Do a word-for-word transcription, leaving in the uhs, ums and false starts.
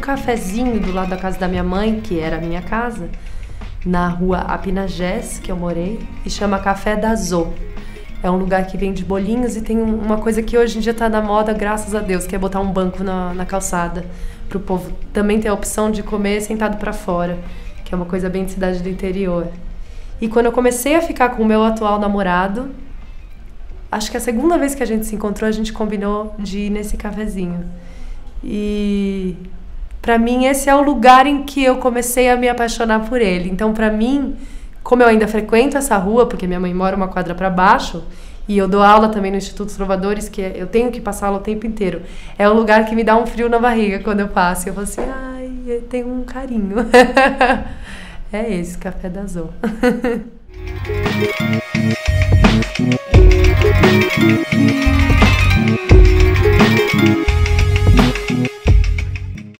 cafezinho do lado da casa da minha mãe, que era a minha casa, na rua Apinagés, que eu morei, e chama Café da Zô. É um lugar que vende bolinhos e tem uma coisa que hoje em dia tá na moda, graças a Deus, que é botar um banco na, na calçada pro povo também ter a opção de comer sentado pra fora, que é uma coisa bem de cidade do interior. E quando eu comecei a ficar com o meu atual namorado, acho que a segunda vez que a gente se encontrou, a gente combinou de ir nesse cafezinho. E pra mim esse é o lugar em que eu comecei a me apaixonar por ele. Então pra mim, como eu ainda frequento essa rua, porque minha mãe mora uma quadra pra baixo, e eu dou aula também no Instituto Trovadores, que eu tenho que passar aula o tempo inteiro, é um lugar que me dá um frio na barriga quando eu passo. Eu falo assim, ai, tem um carinho. É esse, Café da Zô.